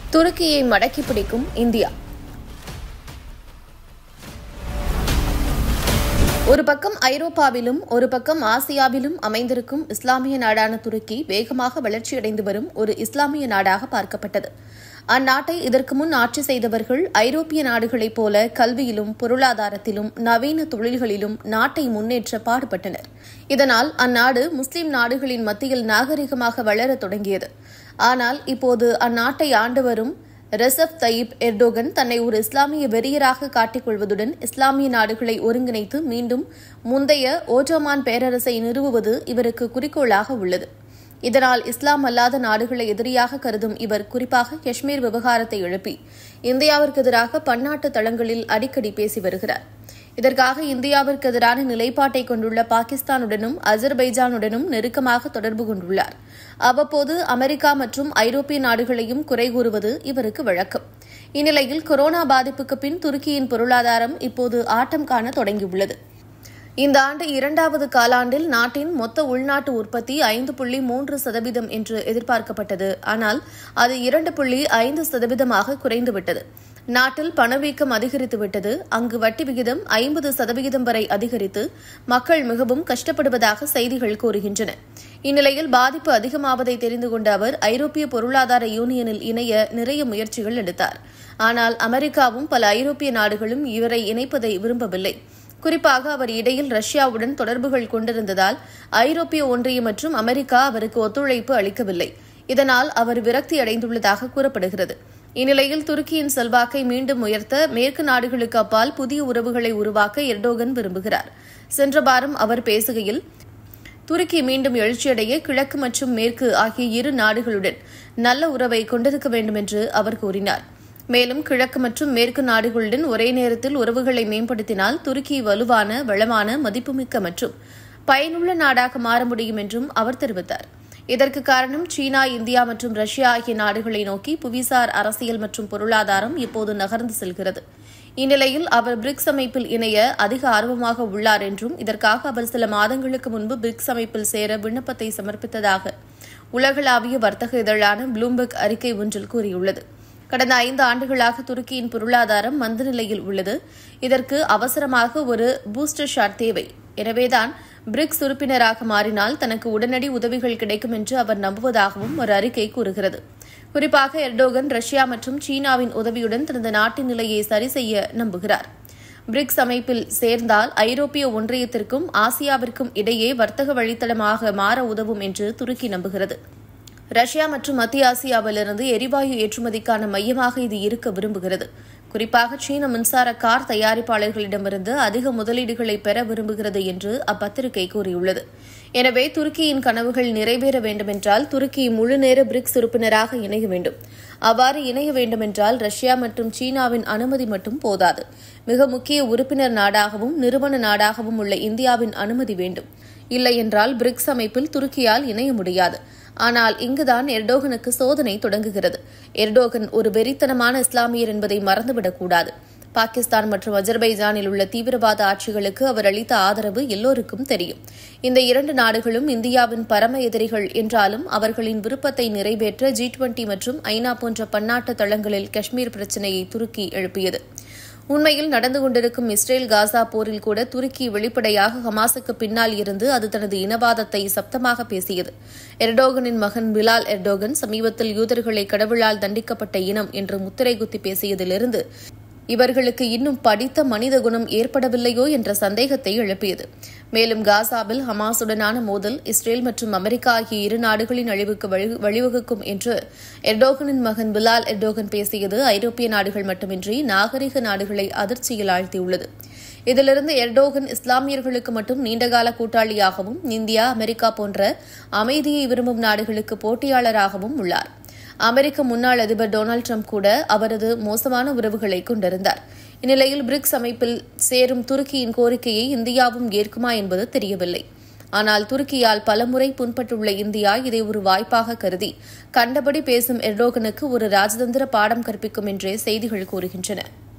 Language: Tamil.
துருக்கியை மடக்கி பிடிக்கும் இந்தியா. ஒரு பக்கம் ஐரோப்பாவிலும் ஒரு பக்கம் ஆசியாவிலும் அமைந்திருக்கும் இஸ்லாமிய நாடான துருக்கி வேகமாக வளர்ச்சியடைந்து வரும் ஒரு இஸ்லாமிய நாடாக பார்க்கப்பட்டது. அந்நாட்டை இதற்கு முன் ஆட்சி செய்தவர்கள் ஐரோப்பிய நாடுகளைப் போல கல்வியிலும் பொருளாதாரத்திலும் நவீன தொழில்களிலும் நாட்டை முன்னேற்ற பாடுபட்டனர். இதனால் அந்நாடு முஸ்லிம் நாடுகளின் மத்தியில் நாகரிகமாக வளரத் தொடங்கியது. ஆனால் இப்போது அந்நாட்டை ஆண்டு வரும் ரெசப் தயிப் எர்டோகன் தன்னை ஒரு இஸ்லாமிய வெறியராக காட்டிக் கொள்வதுடன் இஸ்லாமிய நாடுகளை ஒருங்கிணைத்து மீண்டும் முந்தைய ஓட்டோமான் பேரரசை நிறுவுவது இவருக்கு குறிக்கோளாக உள்ளது. இதனால் இஸ்லாம் அல்லாத நாடுகளை எதிரியாக கருதும் இவர் குறிப்பாக காஷ்மீர் விவகாரத்தை எழுப்பி இந்தியாவிற்கு எதிராக பன்னாட்டு தளங்களில் அடிக்கடி பேசி வருகிறார். இதற்காக இந்தியாவிற்கு எதிரான நிலைப்பாட்டை கொண்டுள்ள பாகிஸ்தானுடனும் அஜர்பைஜானுடனும் நெருக்கமாக தொடர்பு கொண்டுள்ளார். அவ்வப்போது அமெரிக்கா மற்றும் ஐரோப்பிய நாடுகளையும் குறை கூறுவது இவருக்கு வழக்கம். இந்நிலையில் கொரோனா பாதிப்புக்கு பின் துருக்கியின் பொருளாதாரம் இப்போது ஆட்டம் காண தொடங்கியுள்ளது. இந்த ஆண்டு இரண்டாவது காலாண்டில் நாட்டின் மொத்த உள்நாட்டு உற்பத்தி 5.3% என்று எதிர்பார்க்கப்பட்டது. ஆனால் அது 2.5% குறைந்துவிட்டது. நாட்டில் பணவீக்கம் அதிகரித்துவிட்டது. அங்கு வட்டி விகிதம் 50% வரை அதிகரித்து மக்கள் மிகவும் கஷ்டப்படுவதாக செய்திகள் கூறுகின்றன. இந்நிலையில் பாதிப்பு அதிகமாவதை தெரிந்து கொண்ட அவர் ஐரோப்பிய பொருளாதார யூனியனில் இணைய நிறைய முயற்சிகள் எடுத்தார். ஆனால் அமெரிக்காவும் பல ஐரோப்பிய நாடுகளும் இவரை இணைப்பதை விரும்பவில்லை. குறிப்பாக அவர் இடையில் ரஷ்யாவுடன் தொடர்புகள் கொண்டிருந்ததால் ஐரோப்பிய ஒன்றியம் மற்றும் அமெரிக்கா அவருக்கு ஒத்துழைப்பு அளிக்கவில்லை. இதனால் அவர் விரக்தி அடைந்துள்ளதாக கூறப்படுகிறது. இந்நிலையில் துருக்கியின் செல்வாக்கை மீண்டும் உயர்த்த மேற்கு நாடுகளுக்கு அப்பால் புதிய உறவுகளை உருவாக்க எர்டோகன் விரும்புகிறார். சென்ற வாரம் அவர் பேசுகையில் துருக்கி மீண்டும் எழுச்சியடைய கிழக்கு மற்றும் மேற்கு ஆகிய இரு நாடுகளுடன் நல்ல உறவை கொண்டிருக்க வேண்டும் என்று அவர் கூறினார். மேலும் கிழக்கு மற்றும் மேற்கு நாடுகளுடன் ஒரே நேரத்தில் உறவுகளை மேம்படுத்தினால் துருக்கி வலுவான, வளமான, மதிப்புமிக்க மற்றும் பயனுள்ள நாடாக மாற முடியும் என்றும் அவர் தெரிவித்தார். இதற்கு காரணம் சீனா, இந்தியா மற்றும் ரஷ்யா ஆகிய நாடுகளை நோக்கி புவிசார் அரசியல் மற்றும் பொருளாதாரம் இப்போது நகர்ந்து செல்கிறது. இந்நிலையில் அவர் பிரிக்ஸ் அமைப்பில் இணைய அதிக ஆர்வமாக உள்ளார் என்றும் இதற்காக அவர் சில மாதங்களுக்கு முன்பு பிரிக்ஸ் அமைப்பில் சேர விண்ணப்பத்தை சமர்ப்பித்ததாக உலகளாவிய வர்த்தக இதழான ப்ளூம்பெர்க் அறிக்கை ஒன்றில் கூறியுள்ளது. கடந்த 5 ஆண்டுகளாக துருக்கியின் பொருளாதாரம் மந்த நிலையில் உள்ளது. இதற்கு அவசரமாக ஒரு பூஸ்டர் ஷாட் தேவை. எனவேதான் பிரிக்ஸ் உறுப்பினராக மாறினால் தனக்கு உடனடி உதவிகள் கிடைக்கும் என்று அவர் நம்புவதாகவும் ஒரு அறிக்கை கூறுகிறது. குறிப்பாக எர்டோகன் ரஷ்யா மற்றும் சீனாவின் உதவியுடன் தனது நாட்டின் நிலையை சரி செய்ய நம்புகிறார். பிரிக்ஸ் அமைப்பில் சேர்ந்தால் ஐரோப்பிய ஒன்றியத்திற்கும் ஆசியாவிற்கும் இடையே வர்த்தக வழித்தடமாக மாற உதவும் என்று துருக்கி நம்புகிறது. ரஷ்யா மற்றும் மத்திய ஆசியாவிலிருந்து எரிவாயு ஏற்றுமதிக்கான மையமாக இது இருக்க விரும்புகிறது. குறிப்பாக சீன மின்சார கார் தயாரிப்பாளர்களிடமிருந்து அதிக முதலீடுகளை பெற விரும்புகிறது என்று அப்பத்திரிகை கூறியுள்ளது. எனவே துருக்கியின் கனவுகள் நிறைவேற வேண்டுமென்றால் துருக்கி முழுநேர பிரிக்ஸ் உறுப்பினராக இணைய வேண்டும். அவ்வாறு இணைய வேண்டுமென்றால் ரஷ்யா மற்றும் சீனாவின் அனுமதி மட்டும் போதாது. மிக முக்கிய உறுப்பினர் நாடாகவும் நிறுவன நாடாகவும் உள்ள இந்தியாவின் அனுமதி வேண்டும். இல்லையென்றால் பிரிக்ஸ் அமைப்பில் துருக்கியால் இணைய முடியாது. ஆனால் இங்குதான் எர்டோகனுக்கு சோதனை தொடங்குகிறது. எர்டோகன் ஒரு வெறித்தனமான இஸ்லாமியர் என்பதை மறந்துவிடக்கூடாது. பாகிஸ்தான் மற்றும் அஜர்பைஜானில் உள்ள தீவிரவாத ஆட்சிகளுக்கு அவர் அளித்த ஆதரவு எல்லோருக்கும் தெரியும். இந்த 2 நாடுகளும் இந்தியாவின் பரம எதிரிகள் என்றாலும் அவர்களின் விருப்பத்தை நிறைவேற்ற G20 மற்றும் ஐநா போன்ற பன்னாட்டு தளங்களில் காஷ்மீர் பிரச்சினையை துருக்கி எழுப்பியது. உண்மையில் நடந்து கொண்டிருக்கும் இஸ்ரேல் காசா போரில் கூட துருக்கி வெளிப்படையாக ஹமாஸுக்கு பின்னால் இருந்து அது தனது இனவாதத்தை சப்தமாக பேசியது. எர்டோகனின் மகன் பிலால் எர்டோகன் சமீபத்தில் யூதர்களை கடவுளால் தண்டிக்கப்பட்ட இனம் என்று முத்திரை குத்தி பேசியதிலிருந்து இவர்களுக்கு இன்னும் படித்த மனித குணம் ஏற்படவில்லையோ என்ற சந்தேகத்தை எழுப்பியது. மேலும் காசாவில் ஹமாஸுடனான மோதல் இஸ்ரேல் மற்றும் அமெரிக்கா ஆகிய இரு நாடுகளின் அழிவுக்கு வழிவகுக்கும் என்று எர்டோகனின் மகன் பிலால் எர்டோகன் பேசியது ஐரோப்பிய நாடுகள் மட்டுமின்றி நாகரிக நாடுகளை அதிர்ச்சியில் ஆழ்த்தியுள்ளது. இதிலிருந்து எர்டோகன் இஸ்லாமியர்களுக்கு மட்டும் நீண்டகால கூட்டாளியாகவும் இந்தியா, அமெரிக்கா போன்ற அமைதியை விரும்பும் நாடுகளுக்கு போட்டியாளராகவும் உள்ளார். அமெரிக்க முன்னாள் அதிபர் டொனால்டு டிரம்ப் கூட அவரது மோசமான உறவுகளை கொண்டிருந்தார். இந்நிலையில் பிரிக்ஸ் அமைப்பில் சேரும் துருக்கியின் கோரிக்கையை இந்தியாவும் ஏற்குமா என்பது தெரியவில்லை. ஆனால் துருக்கியால் பலமுறை புண்பட்டுள்ள இந்தியா இதை ஒரு வாய்ப்பாக கருதி கண்டபடி பேசும் எர்டோகனுக்கு ஒரு ராஜதந்திர பாடம் கற்பிக்கும் என்றே செய்திகள் கூறுகின்றன.